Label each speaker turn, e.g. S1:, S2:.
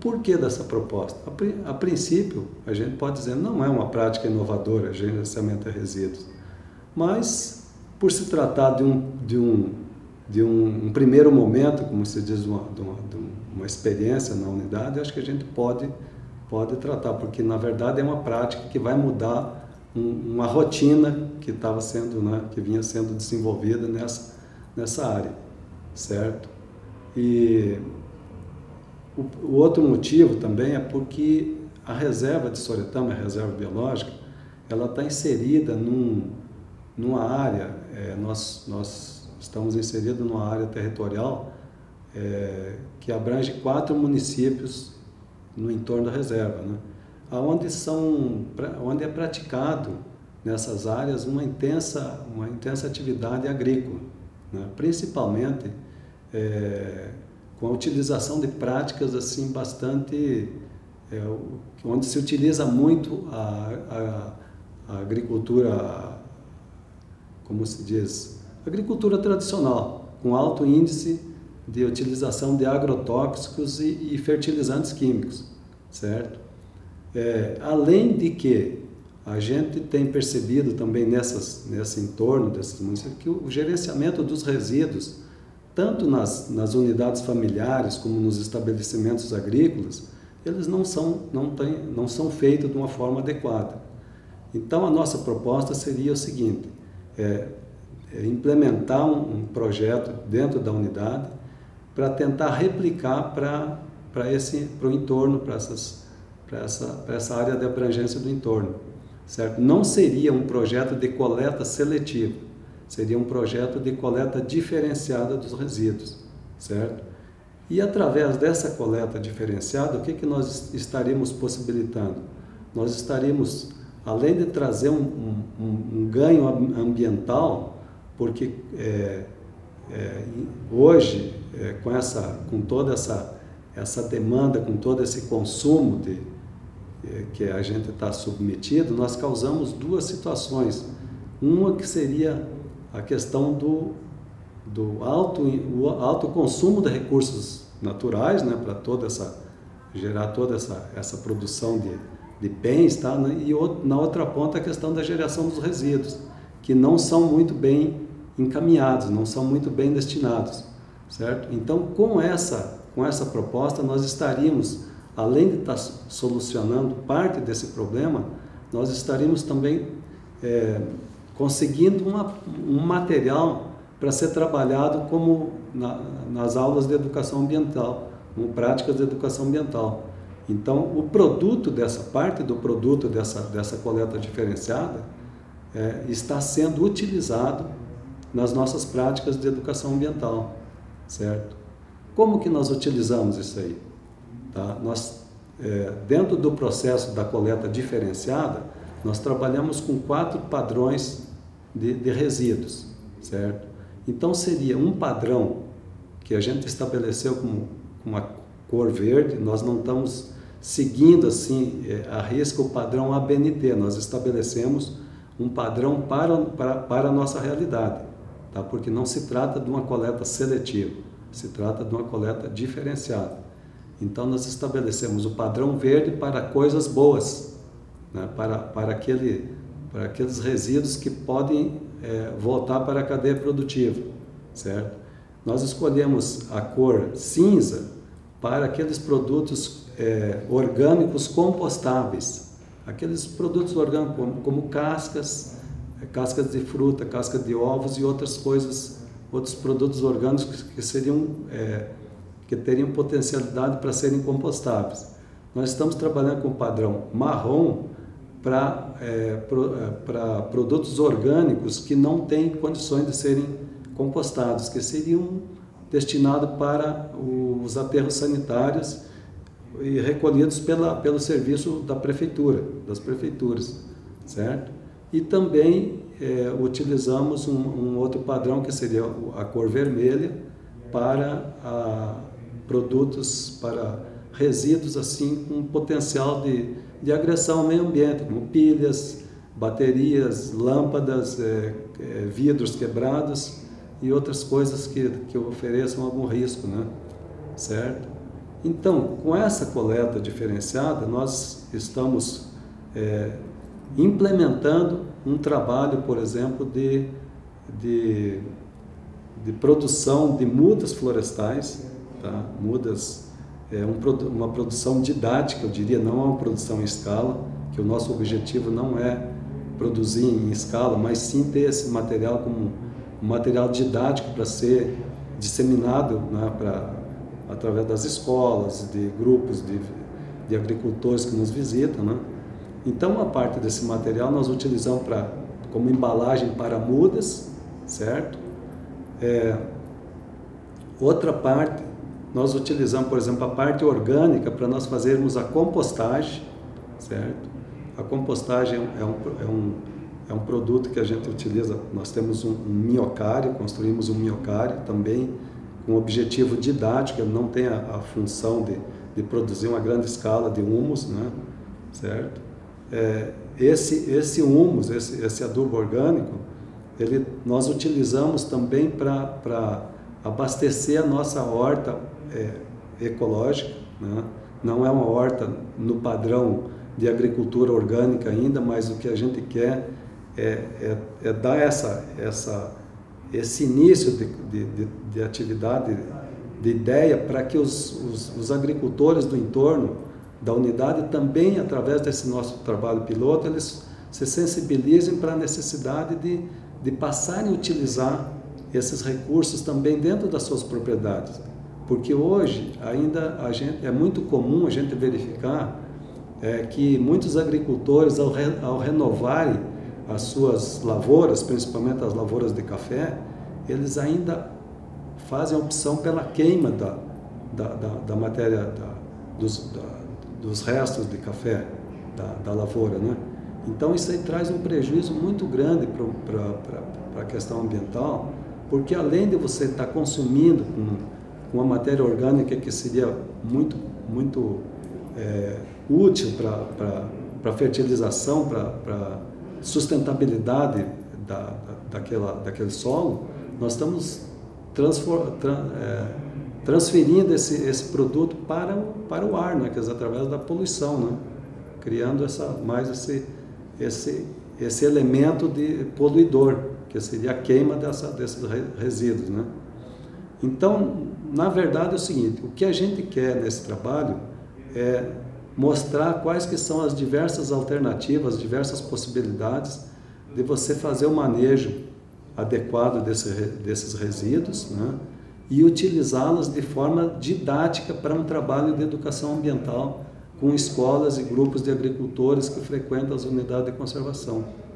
S1: porquê dessa proposta? A princípio, a gente pode dizer, não é uma prática inovadora, gerenciamento de resíduos, mas por se tratar de um primeiro momento, como se diz, de uma experiência na unidade, acho que a gente pode tratar, porque na verdade é uma prática que vai mudar uma rotina que estava sendo, né, que vinha sendo desenvolvida nessa área, certo? E o outro motivo também é porque a reserva de Soretama, a reserva biológica, ela está inserida numa área, nós estamos inseridos numa área territorial que abrange 4 municípios no entorno da reserva, né? Onde é praticado nessas áreas uma intensa atividade agrícola, né? Principalmente com a utilização de práticas assim bastante, onde se utiliza muito a agricultura, como se diz, agricultura tradicional, com alto índice de utilização de agrotóxicos e fertilizantes químicos, certo? Além de que a gente tem percebido também nesse entorno desses municípios que o gerenciamento dos resíduos, tanto nas unidades familiares como nos estabelecimentos agrícolas, eles não são feitos de uma forma adequada. Então a nossa proposta seria o seguinte, implementar um projeto dentro da unidade para tentar replicar para o entorno, para essa área de abrangência do entorno, certo? Não seria um projeto de coleta seletiva, seria um projeto de coleta diferenciada dos resíduos, certo? E através dessa coleta diferenciada, o que nós estaríamos possibilitando? Nós estaríamos, além de trazer um ganho ambiental, porque hoje, com toda essa demanda, com todo esse consumo que a gente está submetido, nós causamos 2 situações. Uma que seria a questão do alto consumo de recursos naturais, né, para gerar toda essa produção de bens, tá, né, e na outra ponta a questão da geração dos resíduos, que não são muito bem encaminhados, não são muito bem destinados, certo? Então, com essa proposta, nós estaríamos, além de estar solucionando parte desse problema, nós estaríamos também conseguindo um material para ser trabalhado como nas aulas de educação ambiental, como práticas de educação ambiental. Então, o produto dessa coleta diferenciada está sendo utilizado nas nossas práticas de educação ambiental, certo? Como que nós utilizamos isso aí? Tá? Nós, dentro do processo da coleta diferenciada, nós trabalhamos com 4 padrões de resíduos, certo? Então seria um padrão que a gente estabeleceu com uma cor verde, nós não estamos seguindo assim à risca o padrão ABNT, nós estabelecemos um padrão para a nossa realidade, tá? Porque não se trata de uma coleta seletiva, se trata de uma coleta diferenciada. Então nós estabelecemos o padrão verde para coisas boas, né? para aqueles resíduos que podem voltar para a cadeia produtiva, certo? Nós escolhemos a cor cinza para aqueles produtos orgânicos compostáveis, aqueles produtos orgânicos como cascas de fruta, cascas de ovos e outras coisas, outros produtos orgânicos que teriam potencialidade para serem compostáveis. Nós estamos trabalhando com o padrão marrom para produtos orgânicos que não têm condições de serem compostados, que seriam destinados para os aterros sanitários e recolhidos pelo serviço das prefeituras, certo? E também utilizamos um outro padrão que seria a cor vermelha para produtos, para resíduos assim com potencial de agressão ao meio ambiente, como pilhas, baterias, lâmpadas, vidros quebrados e outras coisas que ofereçam algum risco, né? Certo? Então, com essa coleta diferenciada, nós estamos implementando um trabalho, por exemplo, de produção de mudas florestais, tá? Mudas, uma produção didática, eu diria, não é uma produção em escala, que o nosso objetivo não é produzir em escala, mas sim ter esse material como um material didático para ser disseminado, né, através das escolas, de grupos de agricultores que nos visitam, né? Então, uma parte desse material nós utilizamos como embalagem para mudas, certo? Outra parte, nós utilizamos, por exemplo, a parte orgânica para nós fazermos a compostagem, certo? A compostagem é um produto que a gente utiliza, nós temos um minhocário, construímos um minhocário também com objetivo didático, ele não tem a função de produzir uma grande escala de humus, né? Certo? Esse humus, esse adubo orgânico, nós utilizamos também para abastecer a nossa horta ecológica, né? Não é uma horta no padrão de agricultura orgânica ainda, mas o que a gente quer é dar esse início de atividade, de ideia, para que os agricultores do entorno da unidade também, através desse nosso trabalho piloto, eles se sensibilizem para a necessidade de passarem a utilizar esses recursos também dentro das suas propriedades. Porque hoje ainda é muito comum a gente verificar que muitos agricultores, ao renovarem as suas lavouras, principalmente as lavouras de café, eles ainda fazem a opção pela queima da matéria, dos restos de café da lavoura, né? Então isso aí traz um prejuízo muito grande para a questão ambiental, porque além de você estar consumindo com uma matéria orgânica que seria muito útil para fertilização, para sustentabilidade daquele solo, nós estamos transferindo esse produto para o ar, né? Quer dizer, através da poluição, né? Criando esse elemento de poluidor, que seria a queima desses resíduos, né? Então, na verdade é o seguinte, o que a gente quer nesse trabalho é mostrar quais que são as diversas alternativas, diversas possibilidades de você fazer o manejo adequado desses resíduos, né? E utilizá-los de forma didática para um trabalho de educação ambiental com escolas e grupos de agricultores que frequentam as unidades de conservação.